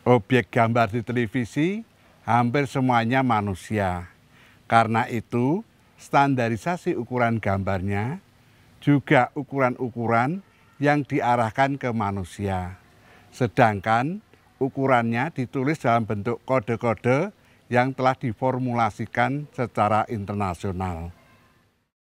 Objek gambar di televisi hampir semuanya manusia. Karena itu, standarisasi ukuran gambarnya juga ukuran-ukuran yang diarahkan ke manusia. Sedangkan ukurannya ditulis dalam bentuk kode-kode yang telah diformulasikan secara internasional.